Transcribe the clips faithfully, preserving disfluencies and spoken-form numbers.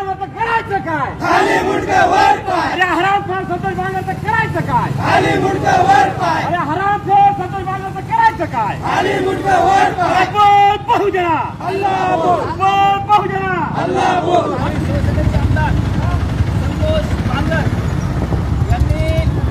बांगरचं करायचं काय? खाली मुंडकं वर पाय. अरे हरामखोर संतोष बांगरचं करायचं काय? खाली मुंडकं वर पाय. अरे हरामखोर संतोष बांगरचं करायचं काय? खाली मुंडकं वर पाय. बोल बहुजना, अल्लाह बोल. बोल बहुजना, अल्लाह बोल. शिवसेनेचे आमदार संतोष बांगर यांनी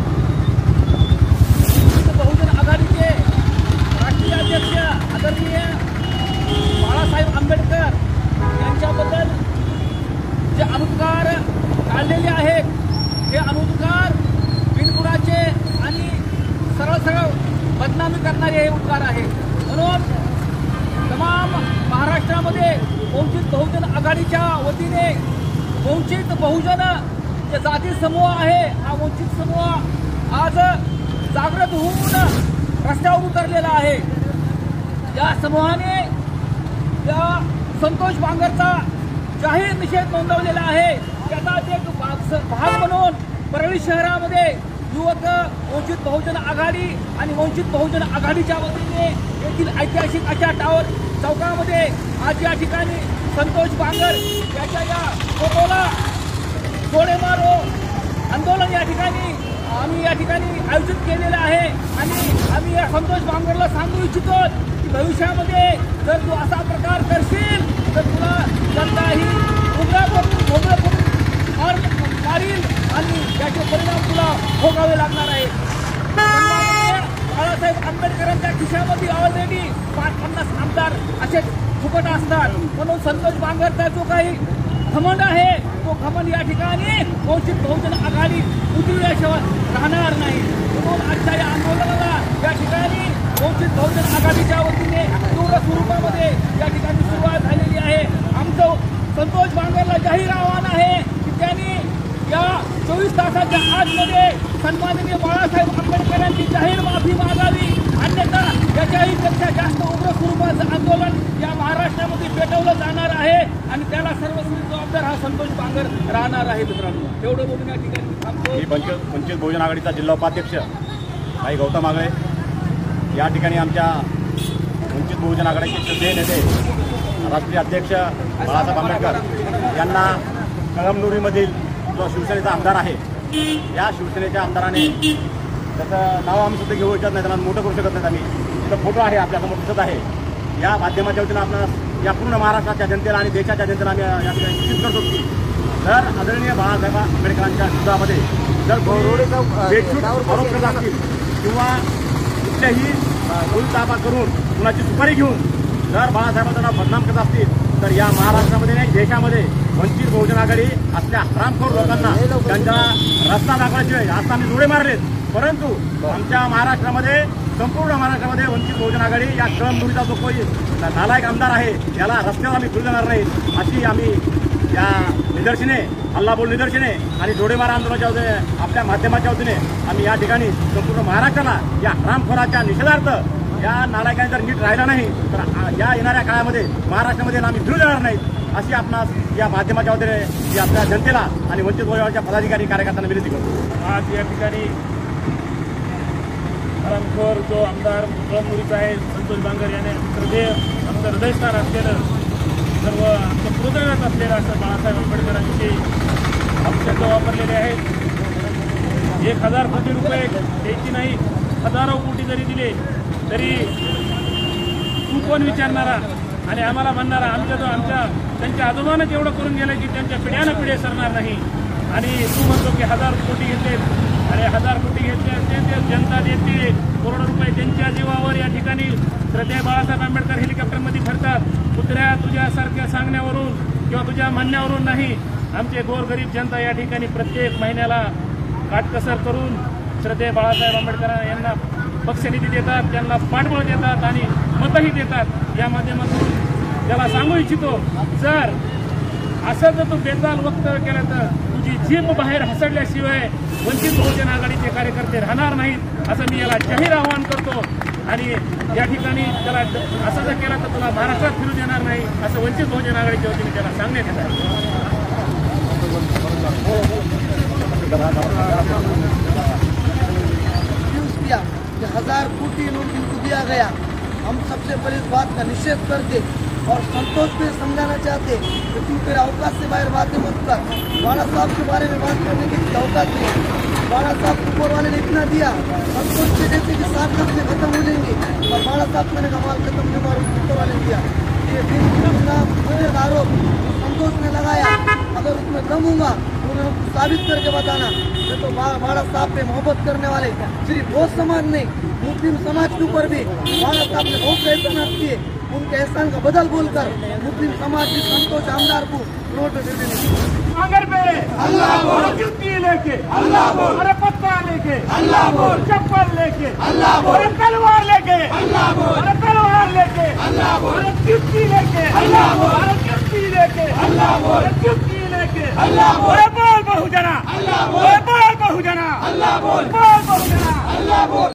बहुजन आघाडीचे राष्ट्रीय अध्यक्ष आदरणीय बाळासाहेब आंबेडकर यांच्याबद्दल जे अनुद्गार काढलेले आहेत हे अनुद्गार बिनबुडाचे आणि सरळ सरळ बदनामी करणारे हे उद्गार आहेत. म्हणून तमाम महाराष्ट्रामध्ये वंचित बहुजन आघाडीच्या वतीने वंचित बहुजन जे जाती समूह आहे हा वंचित समूह आज जागृत होऊन रस्त्यावर उतरलेला आहे. या समूहाने या संतोष बांगरचा जाहीर निषेध नोंदवलेला आहे. त्याचाच एक भाग म्हणून परळी शहरामध्ये युवक वंचित बहुजन आघाडी आणि वंचित बहुजन आघाडीच्या वतीने येथील ऐतिहासिक अशा टावर चौकामध्ये आज या ठिकाणी संतोष बांगर याच्या या फोटोला गोळे मारो आंदोलन या ठिकाणी आम्ही या ठिकाणी आयोजित केलेलं आहे. आणि आम्ही या संतोष बांगरला सांगू इच्छितो की भविष्यामध्ये जर तू असा प्रकार करशील तर तुला जनता ही उघडा करून भोगळं करून मार मारील आणि त्याचे परिणाम तुला भोगावे लागणार आहे. बाळासाहेब आंबेडकरांच्या खिशामध्ये ऑलरेडी पाच पन्नास आमदार असेच फुकट असतात. म्हणून संतोष बांगरचा जो काही घमंड आहे तो घमंड या ठिकाणी वंचित बहुजन आघाडी उतरल्याशिवाय राहणार नाही. म्हणून आजच्या या आंदोलनाला या ठिकाणी वंचित बहुजन आघाडीच्या वतीने तीव्र स्वरूपामध्ये या ठिकाणी सुरुवात झालेली आहे. आमचं संतोष बांगरला जाहीर आव्हान आहे की त्यांनी या चोवीस तासाच्या आतमध्ये सन्माननीय बाळासाहेब आंबेडकरांची जाहीर माफी मागावी. अन्यथा याच्याही पेक्षा जास्त उग्र स्वरूपाचं आंदोलन या महाराष्ट्रामध्ये पेटवलं जाणार आहे आणि त्याला सर्वस्वी जबाबदार हा संतोष बांगर राहणार आहे. मित्रांनो एवढं बोलून या ठिकाणी थांबतो. मी पंच वंचित बहुजन आघाडीचा जिल्हा उपाध्यक्ष भाई गौतम आगळे या ठिकाणी आमच्या वंचित बहुजन आघाडीचे श्रद्धेय नेते राष्ट्रीय अध्यक्ष बाळासाहेब आंबेडकर यांना कळमनुरीमधील जो शिवसेनेचा आमदार आहे या शिवसेनेच्या आमदाराने त्याचं नाव आम्ही सुद्धा घेऊ इच्छित नाही, त्यांना मोठं करू शकत नाहीत. आम्ही तिथं फोटो आहे आपल्यासमोर दिसत आहे. या माध्यमाच्या वतीनं आपल्याला या पूर्ण महाराष्ट्राच्या जनतेला आणि देशाच्या जनतेला आम्ही या ठिकाणी सूचित करतो की जर आदरणीय बाळासाहेब आंबेडकरांच्या विरोधामध्ये जर बेछूट आरोप करत असतील किंवा कुठल्याही भूलतापा करून कुणाची सुपारी घेऊन जर बाळासाहेबांना बदनाम करत असतील तर या महाराष्ट्रामध्ये नाही देशामध्ये वंचित बहुजन आघाडी असल्या हरामखोर लोकांना त्यांचा रस्ता दाखवायचे आज आम्ही जोडे मारलेत. परंतु आमच्या महाराष्ट्रामध्ये संपूर्ण महाराष्ट्रामध्ये वंचित बहुजन आघाडी या कळमनुरीचा जो कोणी नालायक आमदार आहे याला रस्त्यावर आम्ही फिरू देणार नाही अशी आम्ही या निदर्शने अल्लाह बोल निदर्शने आणि जोडेमार आंदोलनाच्या वतीने आपल्या माध्यमाच्या वतीने आम्ही या ठिकाणी संपूर्ण महाराष्ट्राला या हरामखोराच्या निषेधार्थ या नालायकांनी जर नीट राहिला नाही तर या येणाऱ्या काळामध्ये महाराष्ट्रामध्ये आम्ही फिरू देणार नाहीत अशी आपणास या माध्यमाच्या वतीने आपल्या जनतेला आणि वंचित बहुजनाच्या पदाधिकारी कार्यकर्त्यांना विनंती करतो. आज या ठिकाणी हरामखोर जो आमदार कळमनुरीचा आहे संतोष बांगर याने हृदय आमचं हृदयस्थान असलेलं सर्व आमचं हृदयात असलेलं असं बाळासाहेब आंबेडकरांचे शब्द वापरलेले आहेत. एक हजार कोटी रुपये द्यायची नाही हजारो कोटी जरी दिले तरी तू कोण विचारणारा आणि आम्हाला म्हणणारा आमच्या जो आमच्या त्यांच्या आजोबानं जेवढं करून गेलं की त्यांच्या पिढ्यानं पिढे सरणार नाही. आणि तू म्हणतो की हजार कोटी घेतले अरे हजार कोटी घेतले ते ते जनता देते करोडो रुपये त्यांच्या जीवावर या ठिकाणी श्रद्धेय बाळासाहेब आंबेडकर हेलिकॉप्टरमध्ये फिरतात. कुत्र्या तुझ्यासारख्या सांगण्यावरून किंवा तुझ्या म्हणण्यावरून नाही आमचे गोरगरीब जनता या ठिकाणी प्रत्येक महिन्याला काटकसर करून श्रद्धेय बाळासाहेब आंबेडकर यांना पक्षनिधी देतात, त्यांना पाठबळ देतात आणि मतही देतात. या माध्यमातून त्याला सांगू इच्छितो जर असं जर तू बेताल वक्तव्य केलं तर तुझी जीभ बाहेर हसडल्याशिवाय वंचित बहुजन आघाडीचे कार्यकर्ते राहणार नाहीत असं मी याला जाहीर आवाहन करतो. आणि या ठिकाणी त्याला असं जर केलं तर तुला महाराष्ट्रात फिरू देणार नाही असं वंचित बहुजन आघाडीच्या वतीने त्याला सांगण्यात येत आहे. हजार कोटी नोट इनको दिया गया, हम सबसे पहले इस बात का निषेध करके और संतोष को समझाना चाहते कि तू तेरे औकात से बाहर बातें मत कर। बाला साहब के बारे में बात करने की औकात नहीं है। बाला साहब ऊपर वाले ने इतना दिया, संतोष के जैसे कि सात लफ्ज खत्म हो जाएंगे और बाला साहब मैंने कमाल खत्म नहीं हुआ, ऊपर वाले ने दिया। ये दिन आरोप संतोष ने लगाया, अगर उसमें दम होगा तो उन्हें साबित करके बताना। ये तो बाला साहब पे मोहब्बत करने वाले सिर्फ वो समाज नहीं, मुस्लिम समाज के ऊपर भी बाला साहब ने बहुत एहसान किए। उनके एहसान का बदल बोलकर मुस्लिम समाज की संतोष आमदार को नोट देने आंगन पे अल्लाह बोल, जुत्ती लेके अल्लाह बोल, अरे पत्ता लेके अल्लाह बोल, चप्पल लेके अल्लाह बोल, अरे तलवार लेके अल्लाह बोल, अरे तलवार लेके अल्लाह बोल, अरे जुत्ती लेके अल्लाह बोल, अरे जुत्ती लेके अल्लाह बोल, अरे जुत्ती लेके अल्लाह बोल, अरे बोल बहुजना अल्लाह बोल, अरे बोल बहुजना अल्लाह बोल, बोल बहुजना अल्लाह बोल।